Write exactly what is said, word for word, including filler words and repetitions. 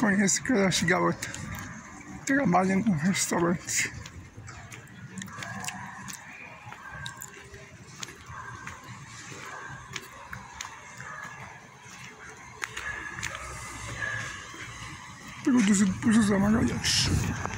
conheço aquelas garotas que trabalham no restaurante. Produzido por José Magalhães.